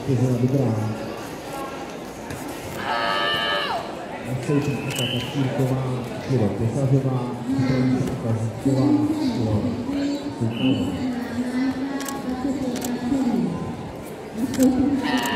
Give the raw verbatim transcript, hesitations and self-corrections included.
vteřina dobrá. Součí Aka Kačírková, Kiro Pesařová, připraví se Aka Žitková, Kiro Souková.